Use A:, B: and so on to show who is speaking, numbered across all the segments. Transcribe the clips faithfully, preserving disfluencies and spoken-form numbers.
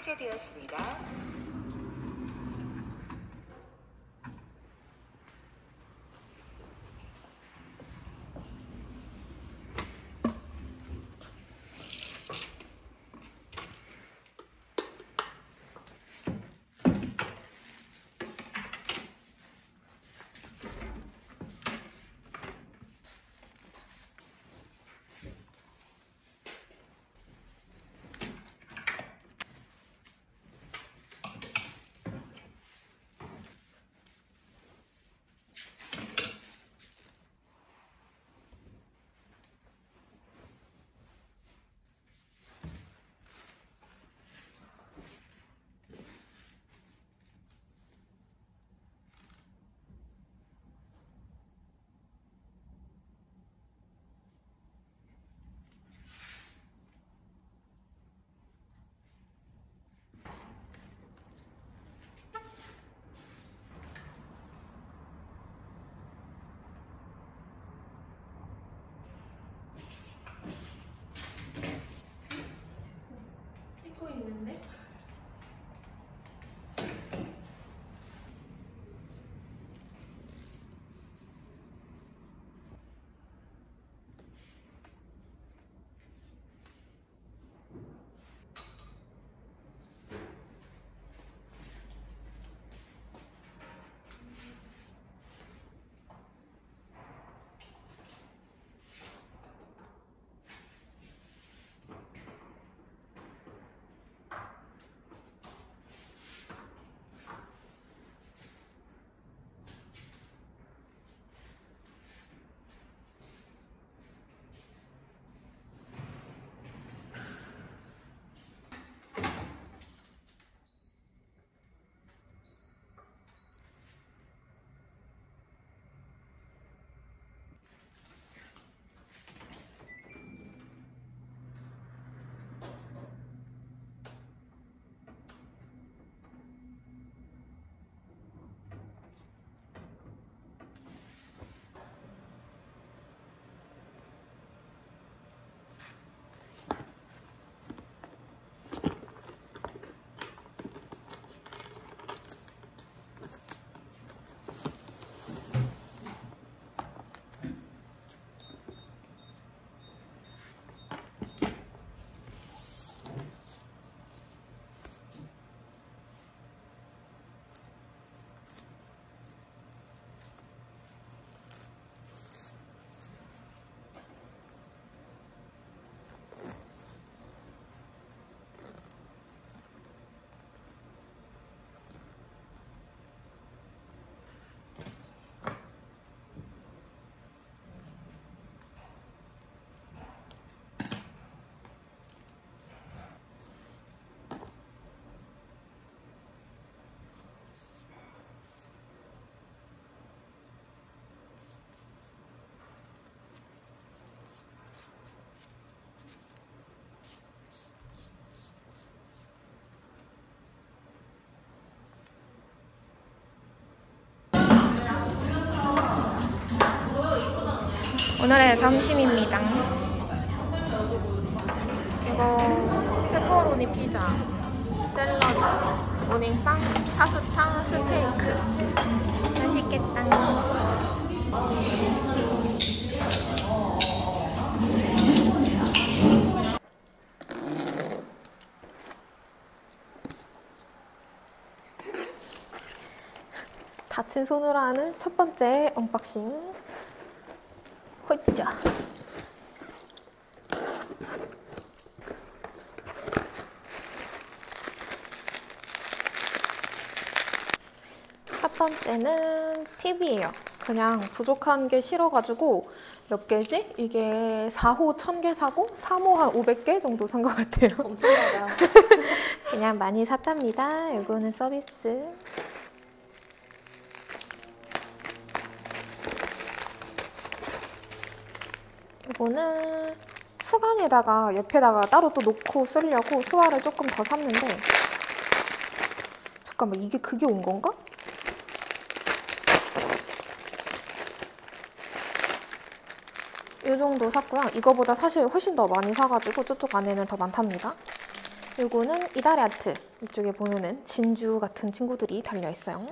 A: 삭제되었습니다.
B: 오늘의 점심입니다. 이거 페퍼로니 피자, 샐러드, 모닝빵, 파스타, 스테이크. 맛있겠다. 다친 손으로 하는 첫 번째 언박싱. 호이자. 첫 번째는 팁이에요. 그냥 부족한 게 싫어가지고 몇 개지? 이게 사 호 천 개 사고 삼 호 한 오백 개 정도 산 것 같아요.
C: 엄청나다.
B: 그냥 많이 샀답니다. 이거는 서비스. 이거는 수강에다가 옆에다가 따로 또 놓고 쓰려고 수화를 조금 더 샀는데, 잠깐만, 이게 그게 온 건가? 이 정도 샀고요. 이거보다 사실 훨씬 더 많이 사가지고 저쪽 안에는 더 많답니다. 이거는 이달의 아트. 이쪽에 보면은 진주 같은 친구들이 달려있어요.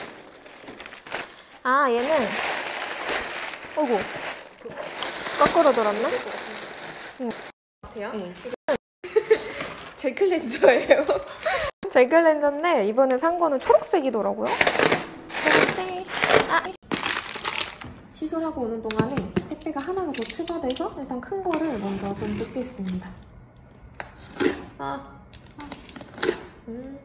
B: 아, 얘는 어이구 거꾸로 돌았나? 응. 같아요? 네. 젤 클렌저예요. 젤 클렌저인데 이번에 산 거는 초록색이더라고요. 초록색. 아. 시술하고 오는 동안에 택배가 하나가 더 추가돼서 일단 큰 거를 먼저 좀 뜯겠습니다. 아. 아. 음.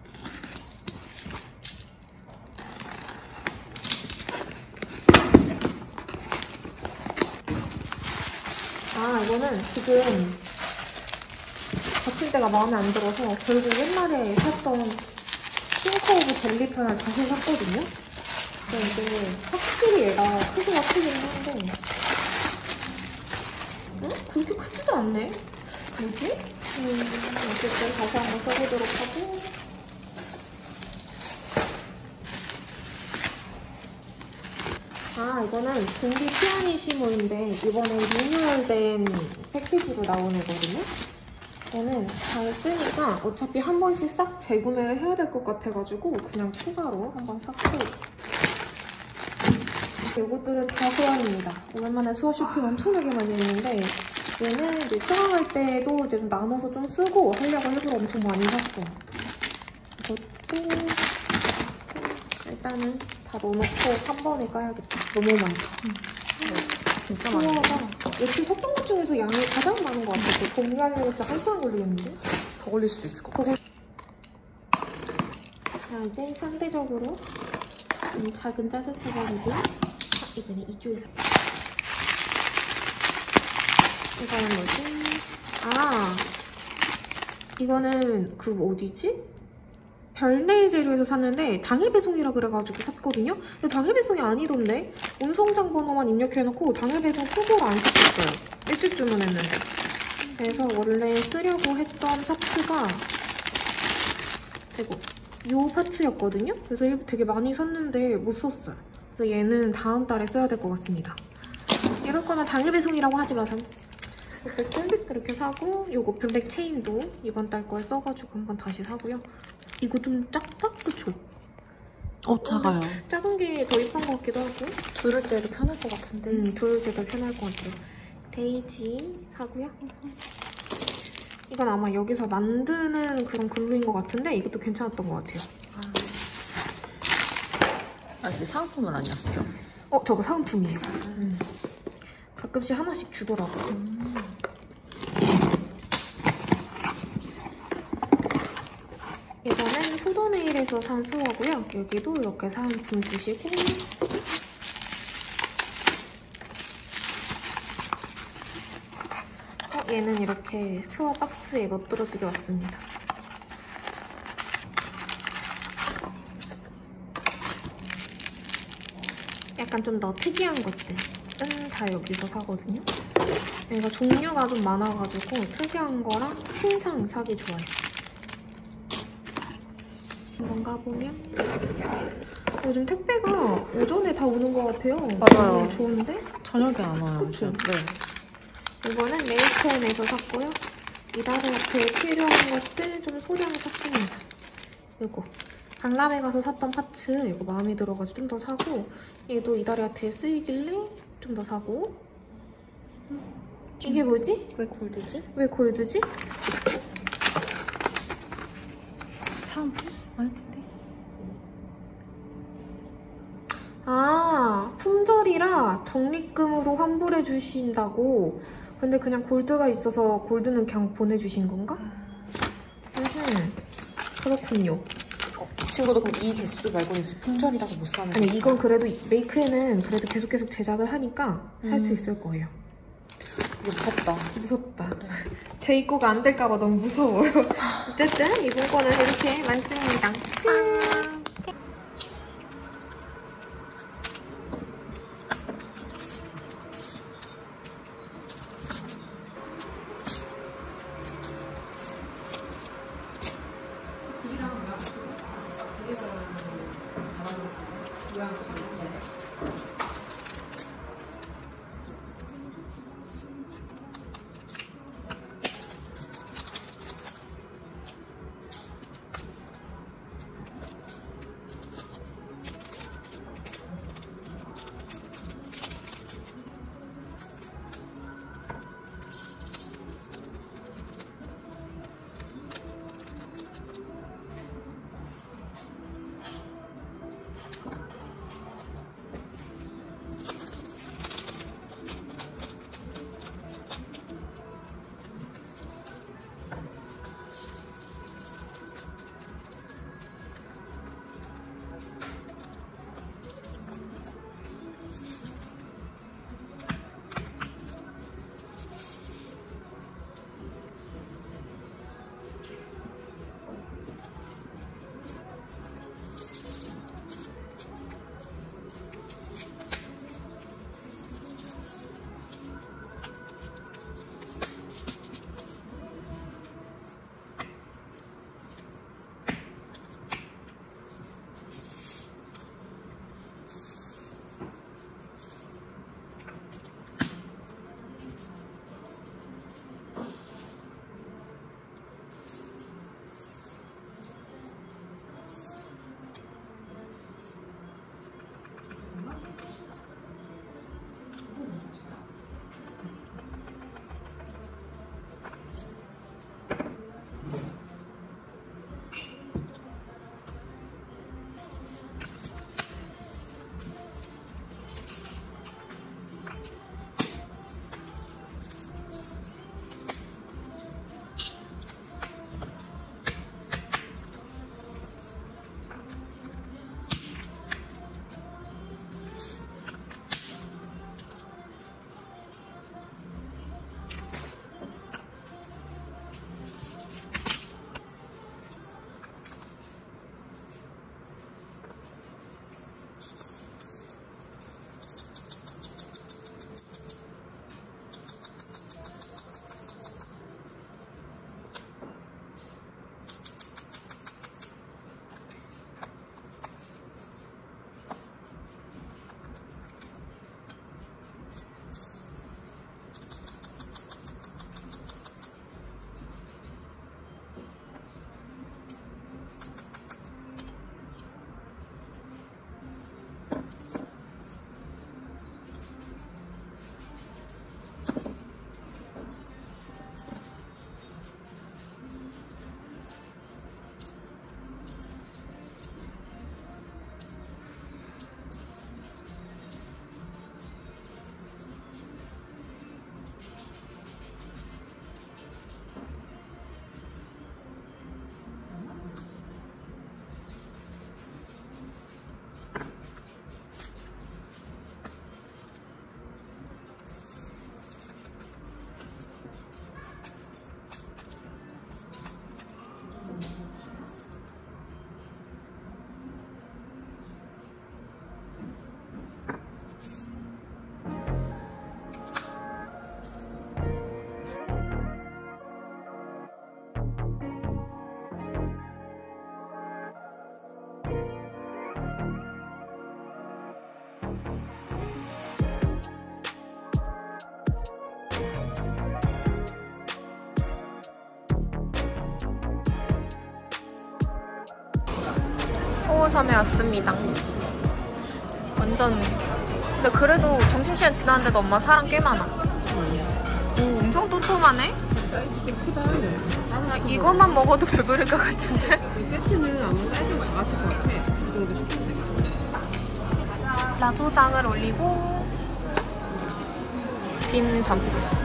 B: 아, 이거는 지금 받침대가 마음에 안 들어서 결국 옛날에 샀던 핑크 오브 젤리 편을 다시 샀거든요. 근데 이게 확실히 얘가 크기가 크긴 한데 응? 그렇게 크지도 않네? 뭐지? 음, 어쨌든 다시 한번 써보도록 하고 아, 이거는 진비 피아니시모인데 이번에 리뉴얼된 패키지로 나온 애거든요. 얘는 잘 쓰니까 어차피 한 번씩 싹 재구매를 해야 될 것 같아가지고 그냥 추가로 한 번 샀고 이것들은 다 소환입니다. 오랜만에 수어 쇼핑 엄청나게 많이 했는데 얘는 이제 수강할 때도 이제 좀 나눠서 좀 쓰고 하려고 일부러 엄청 많이 샀어요. 이것도 일단은 다 넣어놓고 한 번에 까야겠다. 너무 많다. 응. 진짜 많네. 역시 샀던 것 중에서 양이 가장 많은 것 같아요. 정리하려고 해서 한 시간 걸리겠는데?
A: 더 걸릴 수도 있을 것 같아요.
B: 자, 이제 상대적으로 이 작은 짜잘짜잘이고 아, 이번에 이쪽에서 이거는 뭐지? 아, 이거는 그 어디지? 별내의 재료에서 샀는데 당일 배송이라 그래가지고 샀거든요? 근데 당일 배송이 아니던데? 운송장 번호만 입력해놓고 당일 배송 투고를 안 시켰어요. 일찍 주문했는데. 그래서 원래 쓰려고 했던 파츠가 이거 요 파츠였거든요? 그래서 되게 많이 샀는데 못 썼어요. 그래서 얘는 다음 달에 써야 될 것 같습니다. 이럴 거면 당일 배송이라고 하지 마세요. 어쨌든 이렇게 사고 요거 블랙 체인도 이번 달 거에 써가지고 한번 다시 사고요. 이거 좀 작다? 그쵸?
A: 어, 작아요.
B: 작은 게 더 이쁜 것 같기도 하고.
A: 두를 때도 편할 것 같은데.
B: 음, 두를 때도 편할 것 같아요. 데이지 사고요. 이건 아마 여기서 만드는 그런 글루인 것 같은데 이것도 괜찮았던 것 같아요.
A: 아, 이게 사은품은 아니었어요?
B: 어, 저거 사은품이에요. 음. 가끔씩 하나씩 주더라고요. 음. 이거는 포도네일에서 산 수어고요. 여기도 이렇게 사은품 주시고 어, 얘는 이렇게 수어 박스에 멋들어지게 왔습니다. 약간 좀 더 특이한 것들은 다 여기서 사거든요. 얘가 종류가 좀 많아가지고 특이한 거랑 신상 사기 좋아요. 한번 가보면 요즘 택배가 오전에 다 오는 것 같아요.
A: 맞아요.
B: 너무 좋은데?
A: 저녁에 안 와요.
B: 그쵸?
A: 네.
B: 이거는 메이크앤에서 샀고요. 이다리아트에 필요한 것들 좀 소량 샀습니다. 이거 박람회 가서 샀던 파츠 이거 마음에 들어가지고 좀 더 사고 얘도 이다리아트에 쓰이길래 좀 더 사고 이게 뭐지?
A: 왜 골드지?
B: 왜 골드지?
A: 사은품? 아닌데?
B: 아, 품절이라 적립금으로 환불해 주신다고. 근데 그냥 골드가 있어서 골드는 그냥 보내주신 건가? 음, 그렇군요.
A: 어, 친구도 그럼 이 개수 말고는 품절이라서 못 사는
B: 아니, 이건 그래도 메이크에는 그래도 계속 계속 제작을 하니까 살 수
A: 음.
B: 있을 거예요.
A: 무섭다.
B: 무섭다.
A: 네.
B: 제 입고가 안 될까봐 너무 무서워요. 어쨌든 이번 거는 이렇게 많습니다. 섬에 왔습니다. 완전. 근데 그래도 점심시간 지났는데도 엄마 사람 꽤 많아. 오, 엄청 똠똠하네?
C: 사이즈 좀 크다.
B: 아, 이것만 먹어도 배부를 것 같은데?
C: 이 세트는 아마 사이즈가 작았을 것 같아. 이 정도 시키면 되겠어.
B: 라조장을 올리고 딤섬.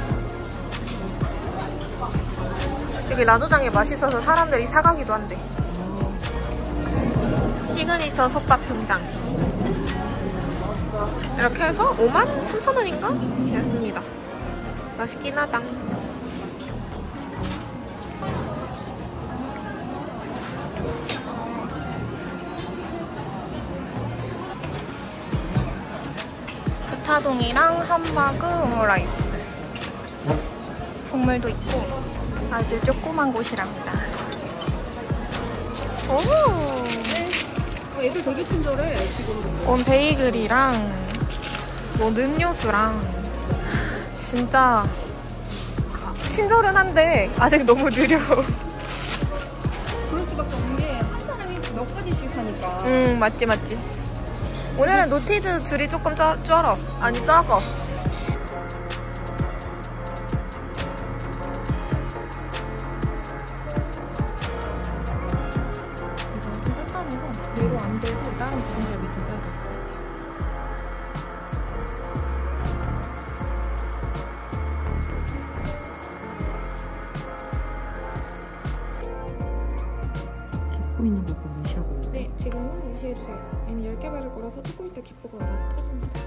B: 여기 라조장이 맛있어서 사람들이 사가기도 한대. 시그니처 솥밥 등장. 이렇게 해서 오만 삼천 원인가? 되었습니다. 맛있긴 하다. 부타동이랑 함바그 오므라이스. 국물도 있고 아주 조그만 곳이랍니다. 오!
C: 어, 애들 되게 친절해, 지금.
B: 온 베이글이랑 뭐 음료수랑 진짜 친절은 한데 아직 너무 느려.
C: 그럴 수밖에 없는 게 한 사람이 몇 가지씩 사니까.
B: 응, 맞지 맞지. 오늘은 노티드 줄이 조금 쩔, 쩔어. 아니 작어. 이거 좀 단단해서 위로 안 되고 다른 부분들 밑에 껴야 돼.
C: 보이는 것도 무시하고.
B: 네, 지금은 무시해주세요. 얘는 열 개 바를 거라서 조금 이따 기포가 올라서 터집니다.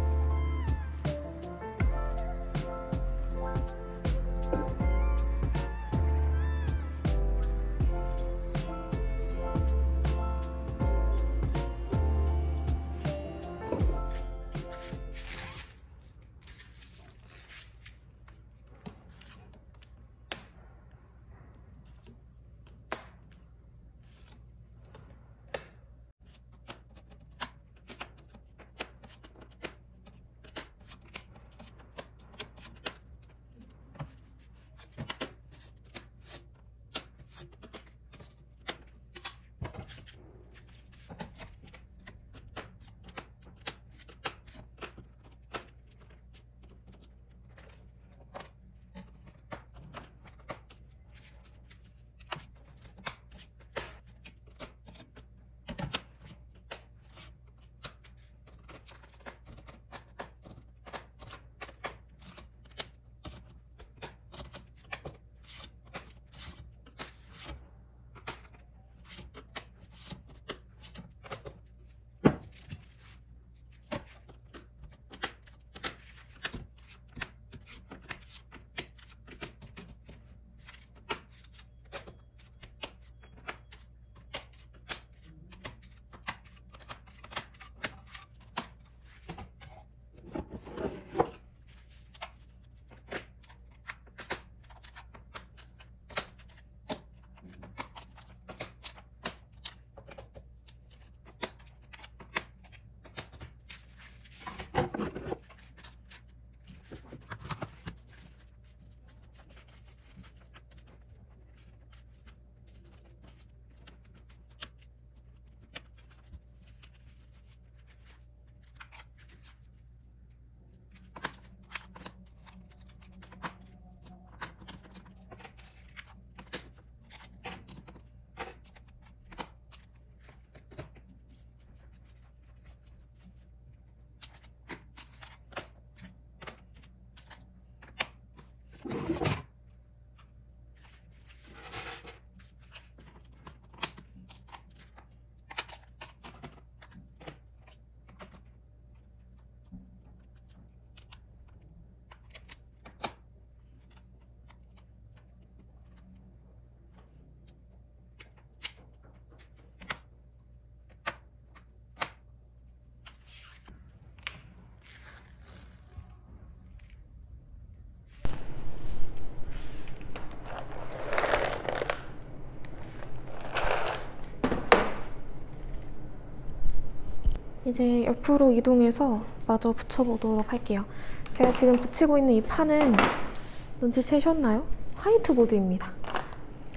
B: 이제 옆으로 이동해서 마저 붙여보도록 할게요. 제가 지금 붙이고 있는 이 판은 눈치채셨나요? 화이트보드입니다.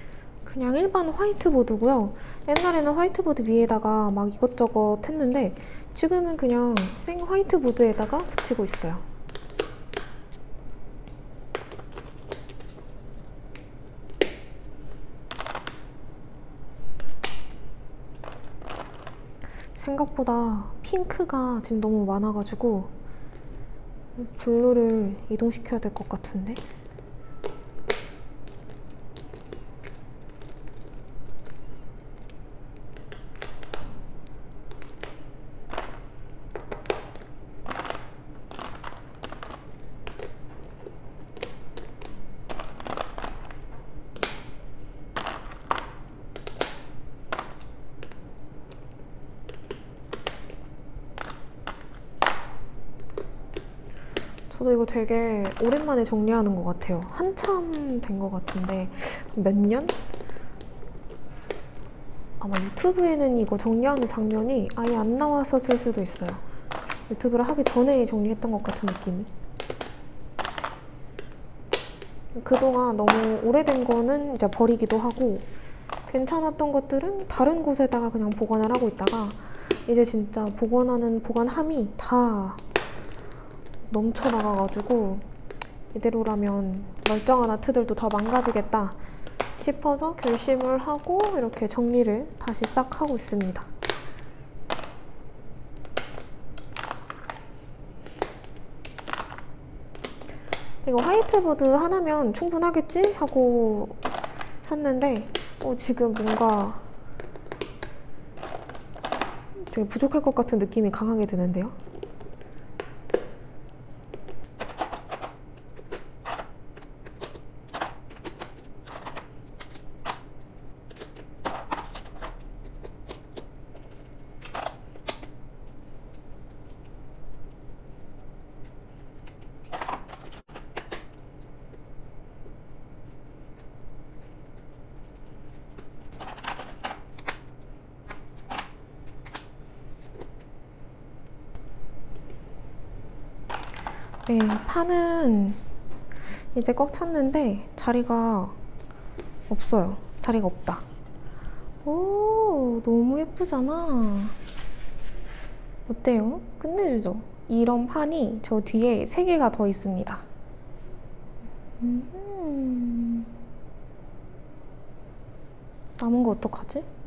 B: 그냥 일반 화이트보드고요. 옛날에는 화이트보드 위에다가 막 이것저것 했는데 지금은 그냥 생 화이트보드에다가 붙이고 있어요. 생각보다 핑크가 지금 너무 많아가지고 블루를 이동시켜야 될 것 같은데? 저도 이거 되게 오랜만에 정리하는 것 같아요. 한참 된 것 같은데 몇 년? 아마 유튜브에는 이거 정리하는 장면이 아예 안 나왔었을 수도 있어요. 유튜브를 하기 전에 정리했던 것 같은 느낌이. 그동안 너무 오래된 거는 이제 버리기도 하고 괜찮았던 것들은 다른 곳에다가 그냥 보관을 하고 있다가 이제 진짜 보관하는 보관함이 다 넘쳐나가가지고 이대로라면 멀쩡한 아트들도 더 망가지겠다 싶어서 결심을 하고 이렇게 정리를 다시 싹 하고 있습니다. 이거 화이트보드 하나면 충분하겠지? 하고 샀는데 어, 지금 뭔가 되게 부족할 것 같은 느낌이 강하게 드는데요? 네, 판은 이제 꽉 찼는데 자리가 없어요. 자리가 없다. 오, 너무 예쁘잖아. 어때요? 끝내주죠? 이런 판이 저 뒤에 세 개가 더 있습니다. 음... 남은 거 어떡하지?